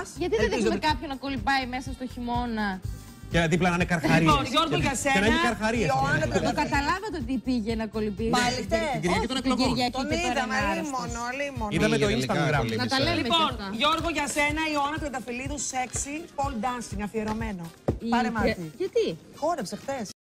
Γιατί δεν δείχνουμε κάποιον να κολυμπάει μέσα στο χειμώνα. Και δίπλα να είναι καρχαρίες. Λοιπόν, Γιώργο, για σένα. Και να είναι καρχαρίες. Το καταλάβατε ότι πήγε να κολυμπήσει. Πάλι Την Κυριακή των εκλογών. τον είδαμε, λίμωνο. Είδαμε το Instagram. Να τα λέμε. Λοιπόν, Γιώργο, για σένα, Ιωάννα Τρενταφυλλίδου, sexy, pole dancing, αφιερωμένο. Πάρε μάτι. Γιατί? Χόρεψε χθες.